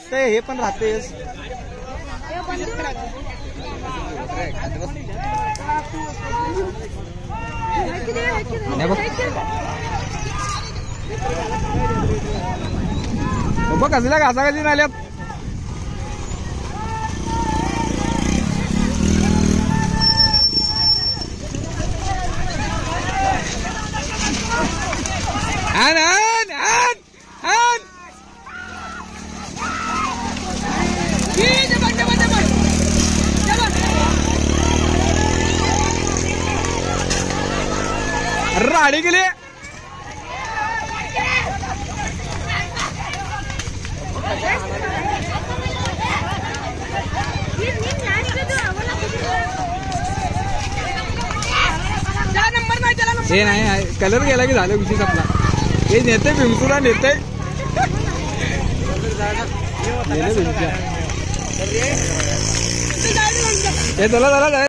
असतंय हे पण राहतेस. बघ कसल्या घासाघासी आल्यात. आण आण आण आण. राडी गेली. हे नाही कलर गेला की झालं विषय आपला. हे नेते भीमसूला नेते हे चला चला